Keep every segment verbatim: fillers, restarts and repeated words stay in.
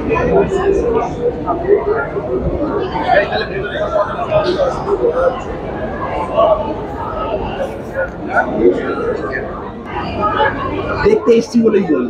দেখতে এসছি বলেই বলবো।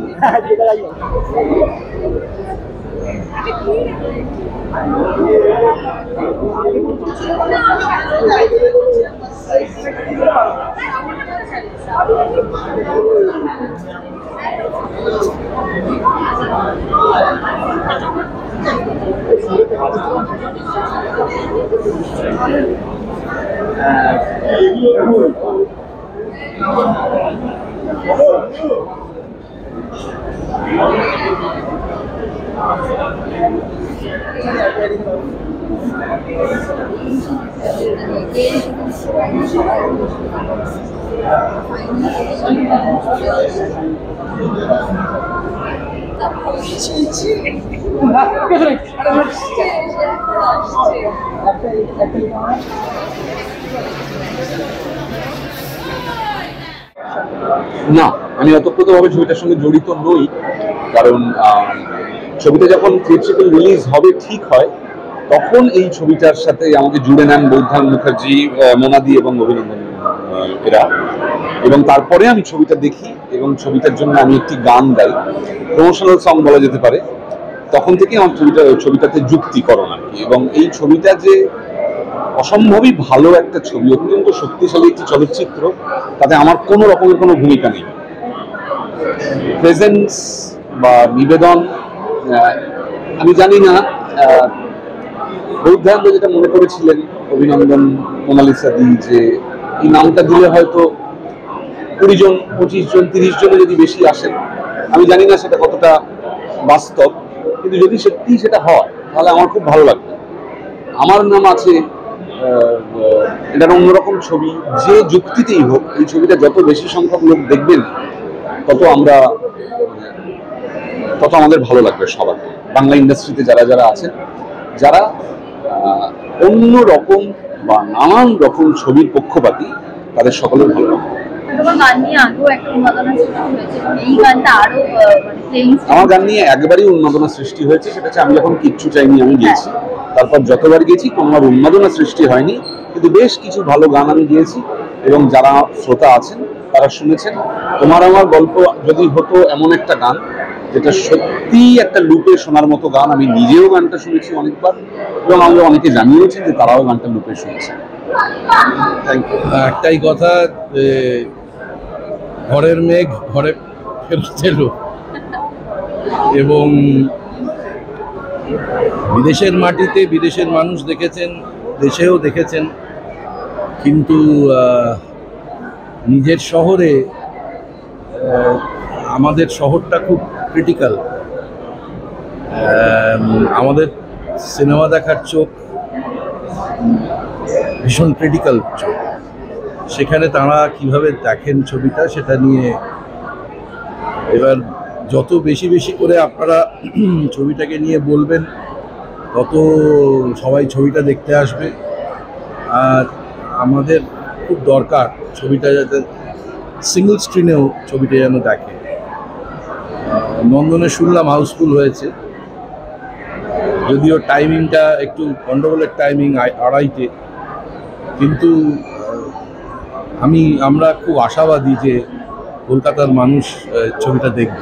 না, আমি অতপ্রতভাবে ছবিটার সঙ্গে জড়িত নই, কারণ ছবিটা যখন থিয়েট্রিক্যাল রিলিজ হবে ঠিক হয় তখন এই ছবিটার সাথে আমাকে জুড়ে নেন বৌদ্ধায়ন মুখার্জি, মোনাদি এবং অভিনন্দন এরা, এবং তারপরে আমি ছবিটা দেখি এবং ছবিটার জন্য আমি একটি গান গাই, প্রমোশনাল সং বলা যেতে পারে। তখন থেকে আমার ছবিটা ছবিটাতে যুক্তিকরণ আর কি। এবং এই ছবিটা যে অসম্ভবই ভালো একটা ছবি, অত্যন্ত শক্তিশালী একটি চলচ্চিত্র, তাতে আমার কোনো রকমের কোনো ভূমিকা নেই। প্রেজেন্স বা নিবেদন আমি জানি না, বৌদ্ধায়ন যেটা মনে করেছিলেন অভিনন্দন, মোনালিসা দি, যে এই নামটা দিলে হয়তো কুড়ি জন পঁচিশ জন তিরিশ জনে যদি বেশি আসেন, আমি জানি না সেটা কতটা বাস্তব, কিন্তু যদি সত্যি সেটা হয় তাহলে আমার খুব ভালো লাগবে। আমার নাম আছে, এটার অন্যরকম ছবি, যে যুক্তিতেই হোক এই ছবিটা যত বেশি সংখ্যক লোক দেখবেন তত আমরা তত আমাদের ভালো লাগবে সবাইকে। বাংলা ইন্ডাস্ট্রিতে যারা যারা আছেন, যারা অন্য রকম বা নানান রকম ছবির পক্ষপাতী, তাদের সকলের ভালো লাগবে। আমার গান নিয়ে একবারই উন্মাদনা সৃষ্টি হয়েছে, সেটা হচ্ছে আমি যখন কিচ্ছু চাইনি আমি গিয়েছি। তারপর যতবার গেছি কোনোবার উন্মাদনা সৃষ্টি হয়নি, কিন্তু বেশ কিছু ভালো গান আমি গিয়েছি এবং যারা শ্রোতা আছেন তারা শুনেছেন। তোমার আমার গল্প যদি হতো এমন একটা গান যেটা সত্যি একটা লুপে শোনার মতো গান, আমি নিজেও গানটা শুনেছি অনেকবার এবং আমি অনেকে জানিয়েছি যে তারাও গানটা লুপে শুনেছে। একটাই কথা, যে ঘরের মেঘ ঘরে ফেরত এলো, এবং বিদেশের মাটিতে বিদেশের মানুষ দেখেছেন, দেশেও দেখেছেন, কিন্তু নিজের শহরে আমাদের শহরটা খুব ক্রিটিক্যাল। আমাদের সিনেমা দেখার চোখ ভীষণ ক্রিটিক্যাল চোখ। সেখানে তারা কিভাবে দেখেন ছবিটা, সেটা নিয়ে এবার যত বেশি বেশি করে আপনারা ছবিটাকে নিয়ে বলবেন তত সবাই ছবিটা দেখতে আসবে। আর আমাদের খুব দরকার ছবিটা যাতে সিঙ্গল স্ক্রিনেও ছবিটা যেন দেখে। নন্দনে শুনলাম হাউসফুল হয়েছে, যদিও টাইমিংটা একটু গন্ডগোলের টাইমিং, আড়াইটে, কিন্তু আমি আমরা খুব আশাবাদী যে কলকাতার মানুষ ছবিটা দেখবে।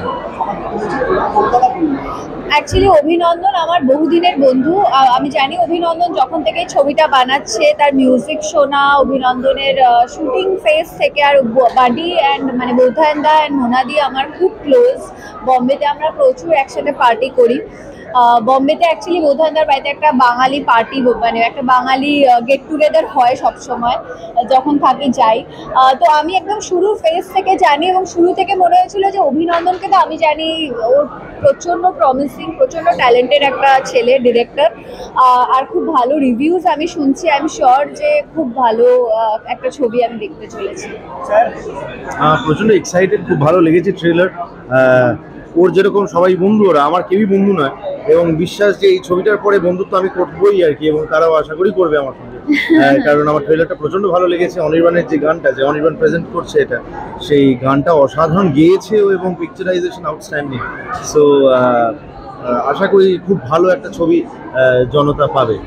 অ্যাকচুয়ালি অভিনন্দন আমার বহুদিনের বন্ধু। আমি জানি অভিনন্দন যখন থেকে ছবিটা বানাচ্ছে, তার মিউজিক শোনা, অভিনন্দনের শুটিং ফেস থেকে, আর বাডি অ্যান্ড মানে বৌদ্ধায়ন দা অ্যান্ড মোনাদি আমার খুব ক্লোজ। বম্বেতে আমরা প্রচুর একসাথে পার্টি করি। বম্বেতে অ্যাকচুয়ালি বৌদ্ধায়নদার বাড়িতে একটা বাঙালি পার্টি, মানে একটা বাঙালি গেট টুগেদার হয় সবসময়, যখন থাকি যাই। তো আমি একদম শুরু ফেস থেকে জানি এবং শুরু থেকে মনে হয়েছিল যে অভিনন্দনকে তো আমি জানি, ওর প্রচণ্ড প্রমিসিং, প্রচণ্ড ট্যালেন্টেড একটা ছেলে ডিরেক্টর, আর খুব ভালো রিভিউজ আমি শুনছি। আই এম শিওর যে খুব ভালো একটা ছবি আমি দেখতে চলেছি। প্রচণ্ড এক্সাইটেড, খুব ভালো লেগেছে ট্রেলার। ওর যেরকম সবাই বন্ধু, ওরা আমার কেউই বন্ধু নয়, এবং বিশ্বাস যে এই ছবিটার পরে বন্ধুত্ব আমি করবোই আর কি, এবং তারাও আশা করি করবে আমার সঙ্গে, কারণ আমার ট্রেলারটা প্রচণ্ড ভালো লেগেছে। অনির্বাণের যে গানটা, যে অনির্বাণ প্রেজেন্ট করছে এটা, সেই গানটা অসাধারণ গেয়েছে এবং পিকচারাইজেশন আউটস্ট্যান্ডিং। সো আশা করি খুব ভালো একটা ছবি আহ, জনতা পাবে।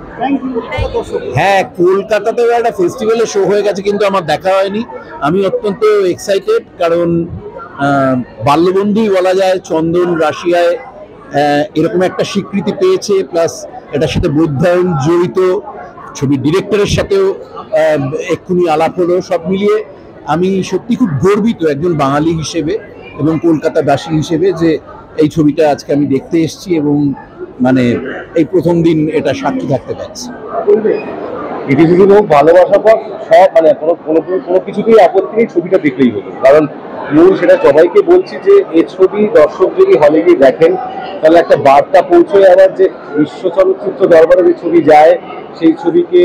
হ্যাঁ, কলকাতাতেও একটা ফেস্টিভ্যালের শো হয়ে গেছে, কিন্তু আমার দেখা হয়নি। আমি অত্যন্ত এক্সাইটেড, কারণ আহ, বাল্যবন্ধুই বলা যায় চন্দন রাশিয়ায় আহ, এরকম একটা স্বীকৃতি পেয়েছে, প্লাস এটার সাথে বৌদ্ধায়ন জড়িত, ছবির ডিরেক্টরের সাথেও আহ, এক্ষুনি আলাপ হলো। সব মিলিয়ে আমি সত্যি খুব গর্বিত একজন বাঙালি হিসেবে এবং কলকাতাবাসী হিসেবে যে এই ছবিটা আজকে আমি দেখতে এসেছি এবং মানে এই প্রথম দিন এটা সাক্ষী থাকতে পারছি। পৃথিবীর হোক ভালোবাসা পথ সব মানে কোনো কোনো কোনো কিছুতেই আপত্তি নেই, ছবিটা দেখলেই হলো। কারণ মূল সেটা সবাইকে বলছি যে এই ছবি দর্শক যদি হলে গিয়ে দেখেন তাহলে একটা বার্তা পৌঁছয়, আবার যে বিশ্ব চলচ্চিত্র দরবারে যে ছবি যায় সেই ছবিকে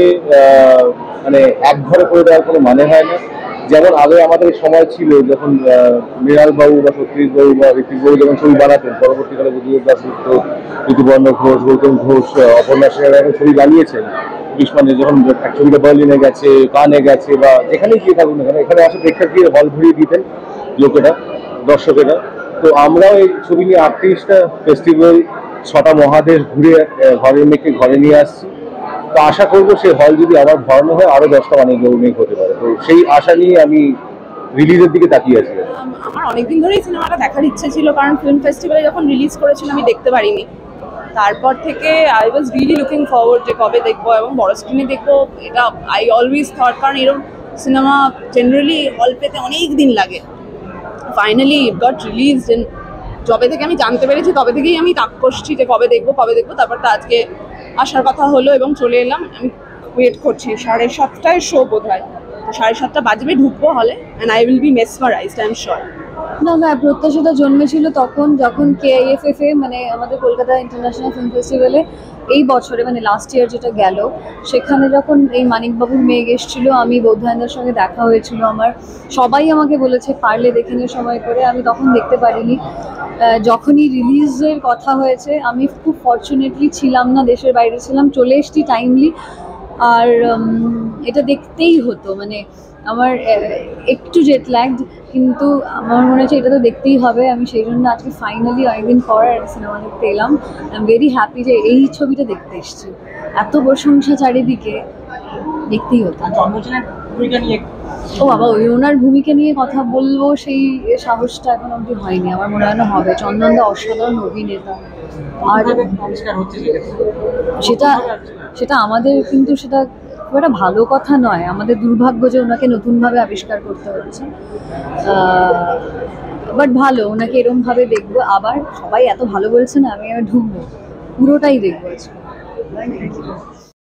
মানে এক ঘরে করে দেওয়ার কোনো মানে হয় না। যেমন আগে আমাদের সময় ছিল যখন মৃণাল বাবু বা সত্যজিৎ বাবু বা ঋত্বিক বাবু যখন ছবি বানাতেন, পরবর্তীকালে বুদ্ধদেব দাস গুপ্ত, ঋতুপর্ণ ঘোষ, গৌতম ঘোষ, অপর্ণা সেনের এখন ছবি বানিয়েছেন। মানে যখন এক ছবিটা বার্লিনে গেছে, কানে গেছে বা যেখানেই গিয়ে থাকুন না কেন, এখানে আসে প্রেক্ষাগৃহে হল ভরিয়ে দিতেন লোকেরা, দর্শকেরা। তো আমরাও এই ছবি নিয়ে আটত্রিশটা ফেস্টিভ্যাল, ছটা মহাদেশ ঘুরে ঘরের মেয়েকে ঘরে নিয়ে আসছি। তো আশা করবো সেই হল যদি আবার ভরানো হয় আরো দশটা অনেক গৌরমিক হতে পারে। তো সেই আশা নিয়ে আমি রিলিজের দিকে তাকিয়ে আছি। আমার অনেকদিন ধরেই সিনেমাটা দেখার ইচ্ছে ছিল, কারণ ফিল্ম ফেস্টিভ্যালে যখন রিলিজ করেছিল আমি দেখতে পারিনি। তারপর থেকে I was really looking forward যে কবে দেখবো এবং বড় স্ক্রিনে দেখবো। এটা আই অলওয়েজ থট, কারণ এরকম সিনেমা জেনারেলি হল পেতে অনেক দিন লাগে। Finally it got released, and যবে থেকে আমি জানতে পেরেছি তবে থেকেই আমি তাক করছি যে কবে দেখবো কবে দেখবো তারপর তো আজকে আসার কথা হলো এবং চলে এলাম। আমি ওয়েট করছি, সাড়ে সাতটায় শো বোধ হয়, তো সাড়ে সাতটা বাজবে ঢুকবো হলে, and I will be mesmerised, I am sure. না না, প্রত্যাশাটা জন্মেছিল তখন যখন কেআইএফএফ এ মানে আমাদের কলকাতা ইন্টারন্যাশনাল ফিল্ম ফেস্টিভ্যালে এই বছরে মানে লাস্ট ইয়ার যেটা গেল, সেখানে যখন এই মানিকবাবুর মেঘ এসেছিল, আমি বৌদ্ধায়নদার সঙ্গে দেখা হয়েছিল আমার। সবাই আমাকে বলেছে পারলে দেখে নিয়ে সময় করে, আমি তখন দেখতে পারিনি। যখনই রিলিজের কথা হয়েছে আমি খুব ফর্চুনেটলি ছিলাম না, দেশের বাইরে ছিলাম, চলে এসেছি টাইমলি। আর এটা দেখতেই হতো, মানে আমার একটু জেট ল্যাগড, কিন্তু আমার মনে হচ্ছে এটা তো দেখতেই হবে। আমি সেই জন্য আজকে ফাইনালি অনেকদিন পর সিনেমা দেখতে এলাম। আই এম ভেরি হ্যাপি যে এই ছবিটা দেখতে এসেছি। এত প্রশংসা চারিদিকে, দেখতেই হতো। ও বাবা, ওই ওনার ভূমিকা নিয়ে কথা বলবো সেই সাহসটা এখন অবধি হয়নি। আমার মনে হয় না হবে। চন্দনদা অসাধারণ অভিনেতা, আর সেটা সেটা আমাদের কিন্তু সেটা খুব একটা ভালো কথা নয়। আমাদের দুর্ভাগ্য যে ওনাকে নতুনভাবে আবিষ্কার করতে হচ্ছে। বাট ভালো, ওনাকে এরমভাবে দেখবো আবার। সবাই এত ভালো বলছে না, আমি আবার ঢুকবো, পুরোটাই দেখবো আজকে।